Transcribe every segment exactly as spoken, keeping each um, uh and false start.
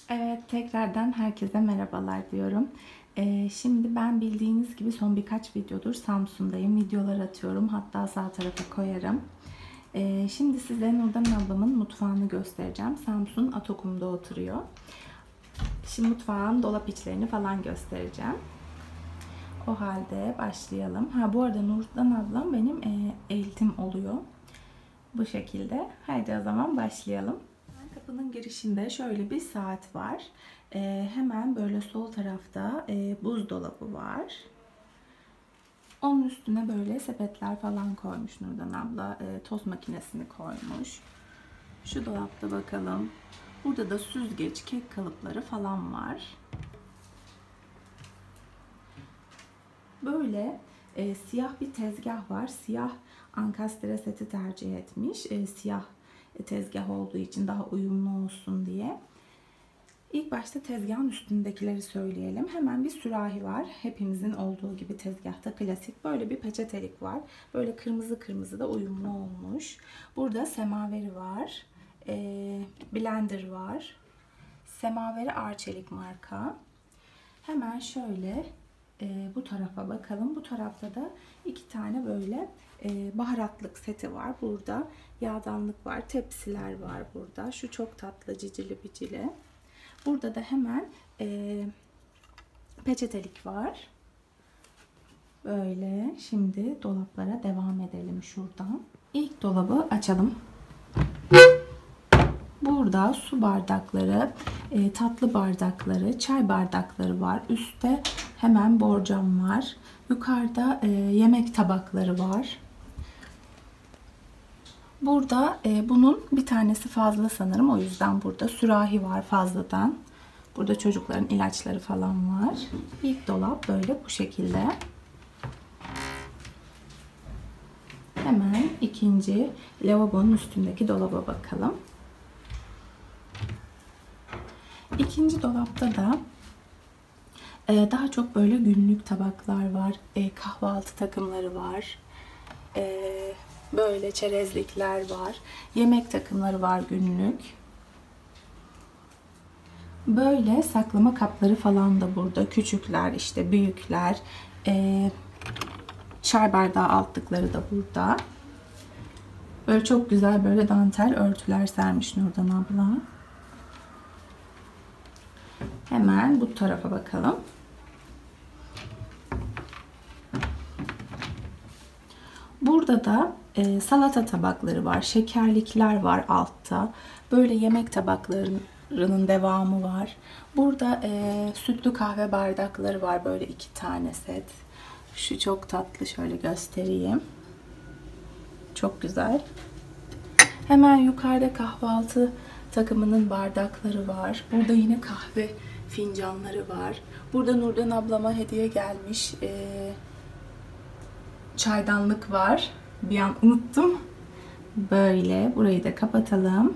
Evet, tekrardan herkese merhabalar diyorum. Ee, şimdi ben bildiğiniz gibi son birkaç videodur Samsun'dayım. Videolar atıyorum. Hatta sağ tarafa koyarım. Ee, şimdi size Nurdan ablamın mutfağını göstereceğim. Samsun Atokum'da oturuyor. Şimdi mutfağın dolap içlerini falan göstereceğim. O halde başlayalım. Ha, bu arada Nurdan ablam benim e, eltim oluyor. Bu şekilde. Haydi o zaman başlayalım. Kapının girişinde şöyle bir saat var. Ee, hemen böyle sol tarafta e, buzdolabı var. Onun üstüne böyle sepetler falan koymuş Nurdan abla. E, tost makinesini koymuş. Şu dolapta bakalım. Burada da süzgeç, kek kalıpları falan var. Böyle e, siyah bir tezgah var. Siyah ankastre seti tercih etmiş. E, siyah tezgah olduğu için daha uyumlu olsun diye. İlk başta tezgahın üstündekileri söyleyelim. Hemen bir sürahi var. Hepimizin olduğu gibi tezgahta klasik. Böyle bir peçetelik var. Böyle kırmızı kırmızı da uyumlu olmuş. Burada semaveri var. E, blender var. Semaveri Arçelik marka. Hemen şöyle e, bu tarafa bakalım. Bu tarafta da iki tane böyle e, baharatlık seti var. Burada yağdanlık var. Tepsiler var burada. Şu çok tatlı cicili bicili. Burada da hemen e, peçetelik var. Böyle. Şimdi dolaplara devam edelim şuradan. İlk dolabı açalım. Burada su bardakları, e, tatlı bardakları, çay bardakları var. Üstte hemen borcam var. Yukarıda e, yemek tabakları var. Burada e, bunun bir tanesi fazla sanırım. O yüzden burada sürahi var fazladan. Burada çocukların ilaçları falan var. İlk dolap böyle bu şekilde. Hemen ikinci lavabonun üstündeki dolaba bakalım. İkinci dolapta da e, daha çok böyle günlük tabaklar var. E, kahvaltı takımları var. E, böyle çerezlikler var. Yemek takımları var günlük. Böyle saklama kapları falan da burada. Küçükler, işte büyükler. E, çay bardağı altlıkları da burada. Böyle çok güzel böyle dantel örtüler sermiş Nurdan abla. Hemen bu tarafa bakalım. Burada da e, salata tabakları var. Şekerlikler var altta. Böyle yemek tabaklarının devamı var. Burada e, sütlü kahve bardakları var. Böyle iki tane set. Şu çok tatlı. Şöyle göstereyim. Çok güzel. Hemen yukarıda kahvaltı takımının bardakları var. Burada yine kahve fincanları var. Burada Nurdan ablama hediye gelmiş ee, çaydanlık var. Bir an unuttum. Böyle. Burayı da kapatalım.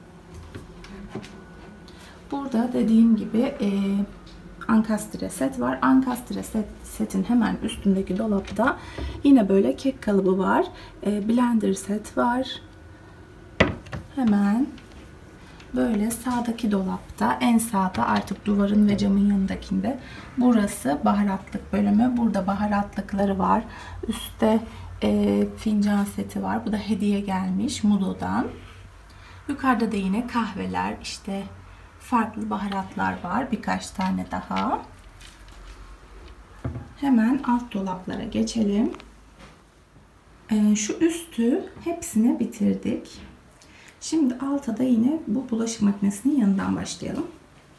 Burada dediğim gibi e, ankastre set var. Ankastre set, setin hemen üstündeki dolapta yine böyle kek kalıbı var. E, blender set var. Hemen böyle sağdaki dolapta, en sağda artık duvarın ve camın yanındakinde, burası baharatlık bölümü. Burada baharatlıkları var. Üstte e, fincan seti var. Bu da hediye gelmiş Mudo'dan. Yukarıda da yine kahveler, işte farklı baharatlar var. Birkaç tane daha. Hemen alt dolaplara geçelim. E, şu üstü hepsini bitirdik. Şimdi altta da yine bu bulaşık makinesinin yanından başlayalım.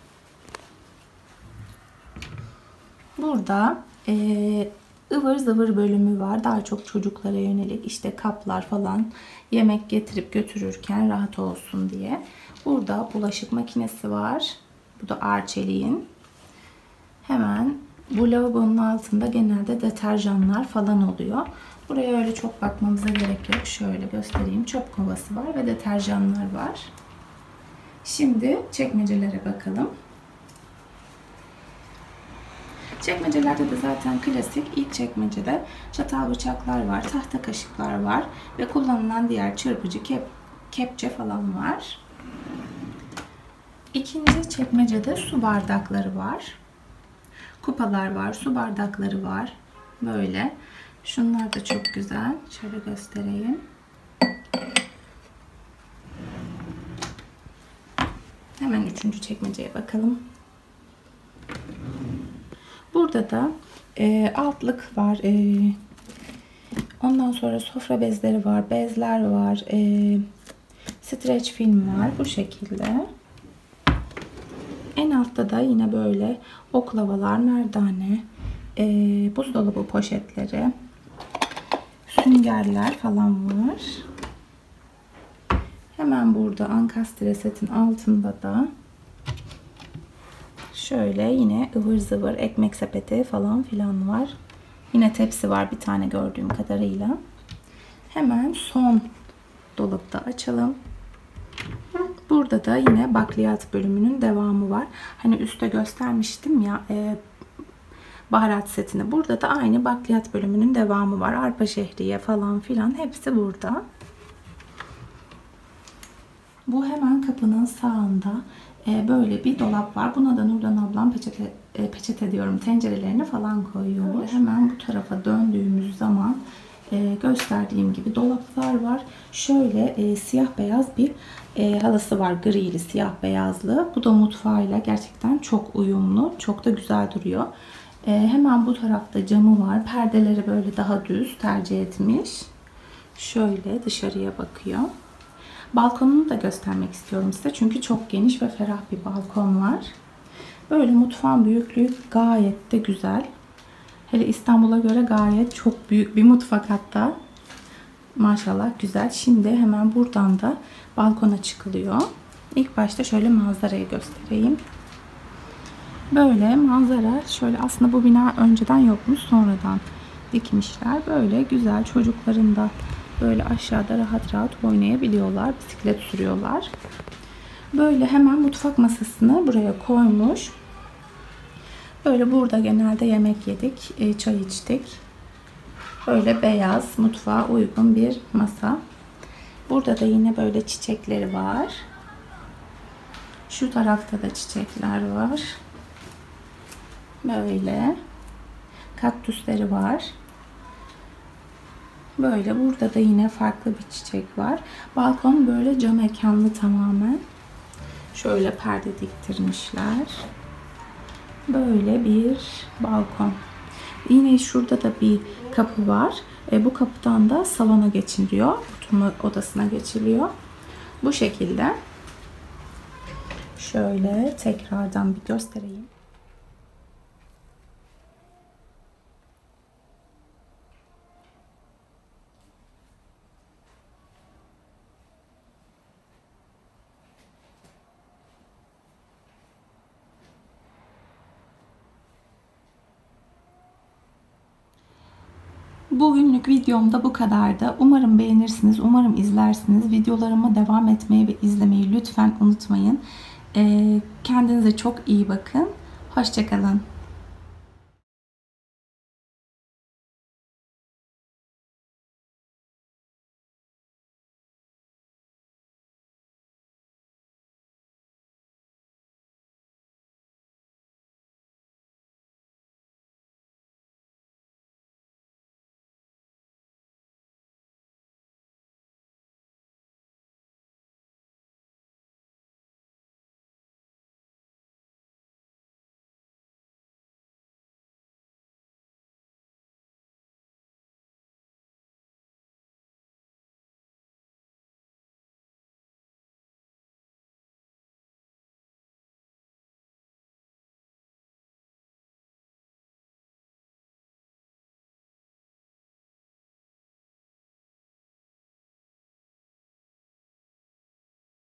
Burada e, ıvır zıvır bölümü var. Daha çok çocuklara yönelik, işte kaplar falan, yemek getirip götürürken rahat olsun diye. Burada bulaşık makinesi var. Bu da Arçelik'in. Hemen bu lavabonun altında genelde deterjanlar falan oluyor. Buraya öyle çok bakmamıza gerek yok. Şöyle göstereyim. Çöp kovası var ve deterjanlar var. Şimdi çekmecelere bakalım. Çekmecelerde de zaten klasik. İlk çekmecede çatal bıçaklar var, tahta kaşıklar var ve kullanılan diğer çırpıcı, kep, kepçe falan var. İkinci çekmecede su bardakları var. Kupalar var, su bardakları var. Böyle. Şunlar da çok güzel. Şöyle göstereyim. Hemen üçüncü çekmeceye bakalım. Burada da e, altlık var. E, ondan sonra sofra bezleri var. Bezler var. E, streç film var. Bu şekilde. En altta da yine böyle oklavalar, merdane, e, buzdolabı poşetleri, süngerler falan var. Hemen burada ankastre setin altında da şöyle yine ıvır zıvır ekmek sepeti falan filan var. Yine tepsi var bir tane gördüğüm kadarıyla. Hemen son dolapta açalım. Burada da yine bakliyat bölümünün devamı var. Hani üstte göstermiştim ya e, baharat setini. Burada da aynı bakliyat bölümünün devamı var. Arpa şehriye falan filan hepsi burada. Bu hemen kapının sağında e, böyle bir dolap var. Buna da Nurdan ablam peçete, e, peçete diyorum tencerelerini falan koyuyor. Böyle hemen bu tarafa döndüğümüz zaman e, gösterdiğim gibi dolaplar var. Şöyle e, siyah beyaz bir e, halısı var. Grili siyah beyazlı. Bu da mutfağıyla gerçekten çok uyumlu. Çok da güzel duruyor. E, hemen bu tarafta camı var. Perdeleri böyle daha düz tercih etmiş. Şöyle dışarıya bakıyor. Balkonunu da göstermek istiyorum size. Çünkü çok geniş ve ferah bir balkon var. Böyle mutfağın büyüklüğü gayet de güzel. Hele İstanbul'a göre gayet çok büyük bir mutfak hatta. Maşallah güzel. Şimdi hemen buradan da balkona çıkılıyor. İlk başta şöyle manzarayı göstereyim. Böyle manzara şöyle aslında bu bina önceden yokmuş. Sonradan dikmişler. Böyle güzel çocukların da böyle aşağıda rahat rahat oynayabiliyorlar. Bisiklet sürüyorlar. Böyle hemen mutfak masasını buraya koymuş. Böyle burada genelde yemek yedik. Çay içtik. Böyle beyaz mutfağa uygun bir masa. Burada da yine böyle çiçekleri var. Şu tarafta da çiçekler var. Böyle kaktüsleri var. Böyle burada da yine farklı bir çiçek var. Balkon böyle cam mekanlı tamamen. Şöyle perde diktirmişler. Böyle bir balkon. Yine şurada da bir kapı var. E, bu kapıdan da salona geçiliyor. Oturma odasına geçiliyor. Bu şekilde. Şöyle tekrardan bir göstereyim. Bugünlük videom da bu kadardı. Umarım beğenirsiniz, umarım izlersiniz. Videolarıma devam etmeyi ve izlemeyi lütfen unutmayın. Kendinize çok iyi bakın. Hoşça kalın.